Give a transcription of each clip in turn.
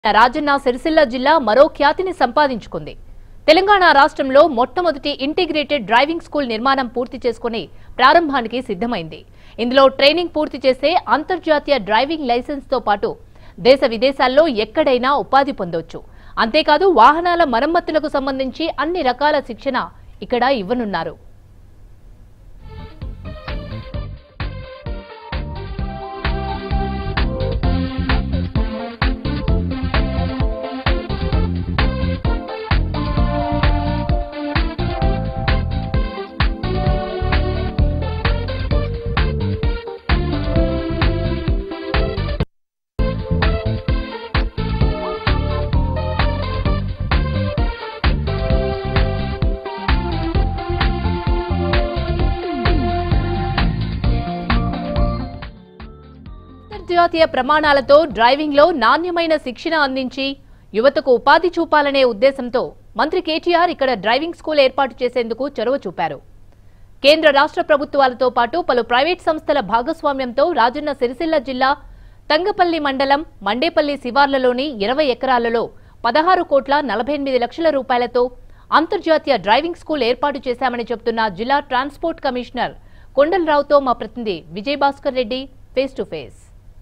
రాజన్న సిరిసిల్ల జిల్లా మరో ఖ్యాతిని సంపాదించుకుంది. తెలంగాణ రాష్ట్రంలో మొట్టమొదటి ఇంటిగ్రేటెడ్ డ్రైవింగ్ స్కూల్ నిర్మాణం పూర్తి చేసుకుని ప్రారంభానికి సిద్ధమైంది. ఇందులో ట్రైనింగ్ పూర్తి చేసే అంతర్జాతీయ డ్రైవింగ్ లైసెన్స్ తో పాటు దేశ విదేశాల్లో ఎక్కడైనా ఉపాధి పొందొచ్చు. అంతేకాదు వాహనాల మరమ్మతులకు సంబంధించి అన్ని రకాల శిక్షణ ఇక్కడ ఇవ్వనున్నారు. అంతర్జాతీయ ప్రమాణాలతో డ్రైవింగ్ లో నాణ్యమైన శిక్షణ అందించి యువతకు ఉపాధి చూపాలనే ఉద్దేశంతో మంత్రి కేటీఆర్ ఇక్కడ డ్రైవింగ్ స్కూల్ ఏర్పాటు చేసేందుకు చొరవ చూపారు. కేంద్ర రాష్ట్ర ప్రభుత్వాలతో పాటు పలు ప్రైవేట్ సంస్థల భాగస్వామ్యంతో రాజన్న సిరిసిల్ల జిల్లా తంగపల్లి మండలం మండేపల్లి శివార్లలోని 20 ఎకరాలలో 16,48,00,000 రూపాయలతో అంతర్జాతీయ డ్రైవింగ్ స్కూల్ ఏర్పాటు చేశామని చెబుతున్న జిల్లా ట్రాన్స్పోర్ట్ కమిషనర్ కొండలరావుతో మా ప్రతినిధి Vijayabhaskar Reddy face to face.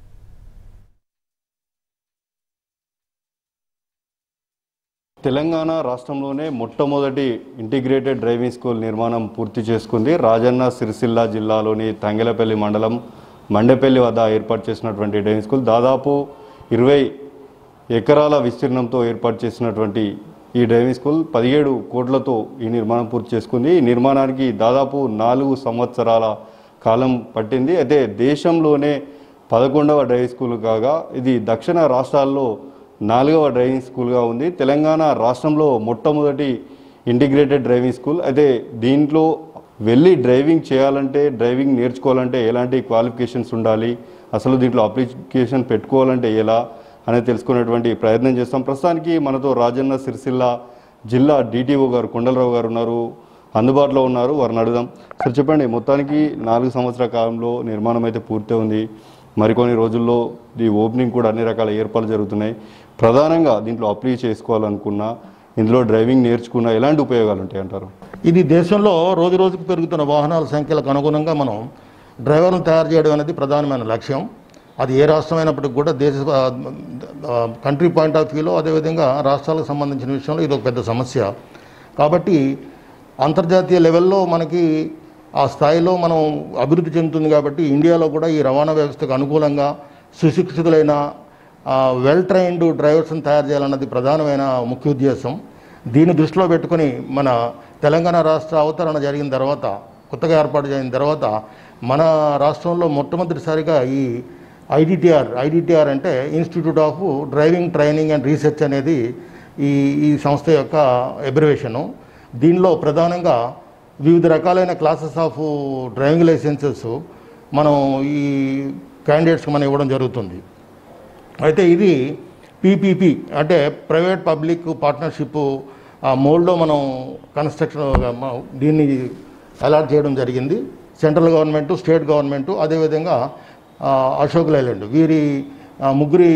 Telangana రాష్ట్రంలోనే మొట్టమొదటి ఇంటిగ్రేటెడ్ డ్రైవింగ్ స్కూల్ నిర్మాణం పూర్తి చేసుకుంది. రాజన్న సిరిసిల్ల జిల్లాలోని తంగెలపల్లి మండలం మండేపల్లి వద్ద ఏర్పాటు చేసినటువంటి డ్రైవింగ్ స్కూల్ దాదాపు 20 ఎకరాల విస్తీర్ణంతో ఏర్పాటు చేసినటువంటి ఈ డ్రైవింగ్ స్కూల్ 17 కోట్లతో ఈ నిర్మాణం పూర్తి చేసుకుంది. ఈ నిర్మాణానికి దాదాపు 4 సంవత్సరాల కాలం పట్టింది. అయితే దేశంలోనే 11వ డ్రైవింగ్ స్కూల్ కాగా ఇది దక్షిణ రాష్ట్రాల్లో 4వ డ్రైవింగ్ స్కూల్గా ఉంది. తెలంగాణ రాష్ట్రంలో మొట్టమొదటి ఇంటిగ్రేటెడ్ డ్రైవింగ్ స్కూల్. అయితే దీంట్లో వెళ్ళి డ్రైవింగ్ చేయాలంటే, డ్రైవింగ్ నేర్చుకోవాలంటే ఎలాంటి క్వాలిఫికేషన్స్ ఉండాలి, అసలు దీంట్లో అప్లికేషన్ పెట్టుకోవాలంటే ఎలా అనేది తెలుసుకునేటువంటి ప్రయత్నం చేస్తాం. ప్రస్తుతానికి మనతో రాజన్న సిరిసిల్ల జిల్లా డిటిఓ గారు కొండలరావు గారు ఉన్నారు, అందుబాటులో ఉన్నారు. వారిని అడుగుదాం. సార్ చెప్పండి, మొత్తానికి 4 సంవత్సరాల కాలంలో నిర్మాణం అయితే పూర్తి ఉంది. మరికొన్ని రోజుల్లో ఈ ఓపెనింగ్ కూడా అన్ని రకాల ఏర్పాట్లు జరుగుతున్నాయి. ప్రధానంగా దీంట్లో అప్లై చేసుకోవాలనుకున్నా, ఇందులో డ్రైవింగ్ నేర్చుకున్నా ఎలాంటి ఉపయోగాలు ఉంటాయి అంటారు? ఇది దేశంలో రోజు రోజుకు పెరుగుతున్న వాహనాల సంఖ్యలకు అనుగుణంగా మనం డ్రైవర్లను తయారు చేయడం అనేది ప్రధానమైన లక్ష్యం. అది ఏ రాష్ట్రమైనప్పటికీ కూడా దేశ కంట్రీ పాయింట్ ఆఫ్ వ్యూలో, అదేవిధంగా రాష్ట్రాలకు సంబంధించిన విషయంలో ఇది ఒక పెద్ద సమస్య. కాబట్టి అంతర్జాతీయ లెవెల్లో మనకి ఆ స్థాయిలో మనం అభివృద్ధి చెందుతుంది. కాబట్టి ఇండియాలో కూడా ఈ రవాణా వ్యవస్థకు అనుకూలంగా సుశిక్షితులైన వెల్ ట్రైన్డ్ డ్రైవర్స్ని తయారు చేయాలన్నది ప్రధానమైన ముఖ్య ఉద్దేశం. దీన్ని దృష్టిలో పెట్టుకుని మన తెలంగాణ రాష్ట్ర అవతరణ జరిగిన తర్వాత, కొత్తగా ఏర్పాటు చేసిన తర్వాత మన రాష్ట్రంలో మొట్టమొదటిసారిగా ఈ ఐడిటిఆర్ అంటే institute of driving training and research అనేది ఈ సంస్థ యొక్క అబ్రివేషను. దీనిలో ప్రధానంగా వివిధ రకాలైన క్లాసెస్ ఆఫ్ డ్రైవింగ్ లైసెన్సెస్ మనం ఈ క్యాండిడేట్స్కి మనం ఇవ్వడం జరుగుతుంది. అయితే ఇది పీపీపీ అంటే ప్రైవేట్ పబ్లిక్ పార్ట్నర్షిప్ మోడ్లో మనం కన్స్ట్రక్షన్ దీన్ని అలాట్ చేయడం జరిగింది. సెంట్రల్ గవర్నమెంటు, స్టేట్ గవర్నమెంటు, అదేవిధంగా అశోక్ లైలాండ్ వీరి ముగ్గురి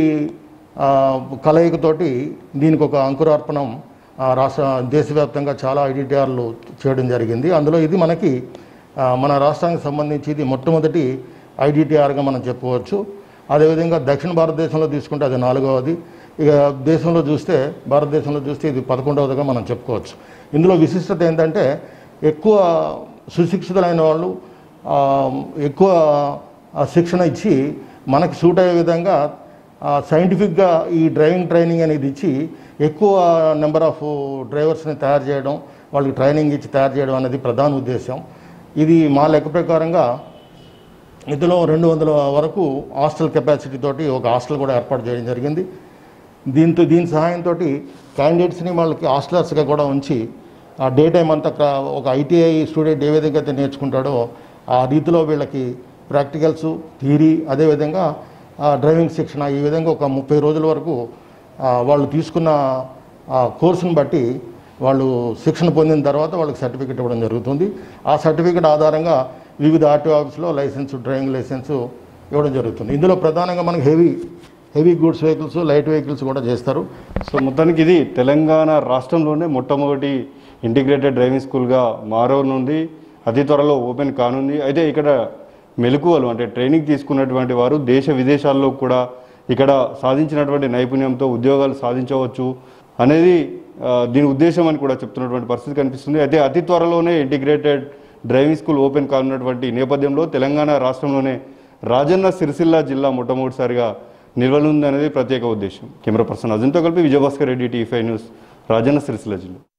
కలయికతోటి దీనికి ఒక అంకురార్పణం దేశవ్యాప్తంగా చాలా ఐడిటిఆర్లు చేయడం జరిగింది. అందులో ఇది మనకి మన రాష్ట్రానికి సంబంధించి ఇది మొట్టమొదటి ఐడిటిఆర్గా మనం చెప్పుకోవచ్చు. అదేవిధంగా దక్షిణ భారతదేశంలో తీసుకుంటే అది 4వది. ఇక భారతదేశంలో చూస్తే ఇది 11వదిగా మనం చెప్పుకోవచ్చు. ఇందులో విశిష్టత ఏంటంటే ఎక్కువ సుశిక్షితులైన వాళ్ళు ఎక్కువ శిక్షణ ఇచ్చి మనకి సూట్ అయ్యే విధంగా సైంటిఫిక్గా ఈ డ్రైవింగ్ ట్రైనింగ్ అనేది ఇచ్చి ఎక్కువ నెంబర్ ఆఫ్ డ్రైవర్స్ని తయారు చేయడం, వాళ్ళకి ట్రైనింగ్ ఇచ్చి తయారు చేయడం అనేది ప్రధాన ఉద్దేశం. ఇది మా లెక్క ప్రకారంగా ఇందులో 200 వరకు హాస్టల్ కెపాసిటీ తోటి ఒక హాస్టల్ కూడా ఏర్పాటు చేయడం జరిగింది. దీని సహాయంతో క్యాండిడేట్స్ని వాళ్ళకి హాస్టలర్స్గా కూడా ఉంచి ఆ డే టైం అంతా ఒక ఐటీఐ స్టూడెంట్ ఏ విధంగా అయితే నేర్చుకుంటాడో ఆ రీతిలో వీళ్ళకి ప్రాక్టికల్స్, థియరీ, అదేవిధంగా డ్రైవింగ్ శిక్షణ ఈ విధంగా ఒక 30 రోజుల వరకు వాళ్ళు తీసుకున్న కోర్సును బట్టి వాళ్ళు శిక్షణ పొందిన తర్వాత వాళ్ళకి సర్టిఫికెట్ ఇవ్వడం జరుగుతుంది. ఆ సర్టిఫికెట్ ఆధారంగా వివిధ ఆర్టీఓ ఆఫీస్లో లైసెన్స్, డ్రైవింగ్ లైసెన్స్ ఇవ్వడం జరుగుతుంది. ఇందులో ప్రధానంగా మనకు heavy heavy goods vehicles, light vehicles కూడా చేస్తారు. సో మొత్తానికి ఇది తెలంగాణ రాష్ట్రంలోనే మొట్టమొదటి ఇంటిగ్రేటెడ్ డ్రైవింగ్ స్కూల్గా మారనుంది. అతి త్వరలో ఓపెన్ కానుంది. అయితే ఇక్కడ మెలకువలు అంటే ట్రైనింగ్ తీసుకున్నటువంటి వారు దేశ విదేశాల్లో కూడా ఇక్కడ సాధించినటువంటి నైపుణ్యంతో ఉద్యోగాలు సాధించవచ్చు అనేది దీని ఉద్దేశం అని కూడా చెప్తున్నటువంటి పరిస్థితి కనిపిస్తుంది. అయితే అతి త్వరలోనే ఇంటిగ్రేటెడ్ డ్రైవింగ్ స్కూల్ ఓపెన్ కానున్నటువంటి నేపథ్యంలో తెలంగాణ రాష్ట్రంలోనే రాజన్న సిరిసిల్ల జిల్లా మొట్టమొదటిసారిగా నిలవనుంది అనేది ప్రత్యేక ఉద్దేశం. కెమెరా పర్సన్ అజంతో కలిపి విజయభాస్కర్ రెడ్డి, టీవీ5 న్యూస్, రాజన్న సిరిసిల్ల జిల్లా.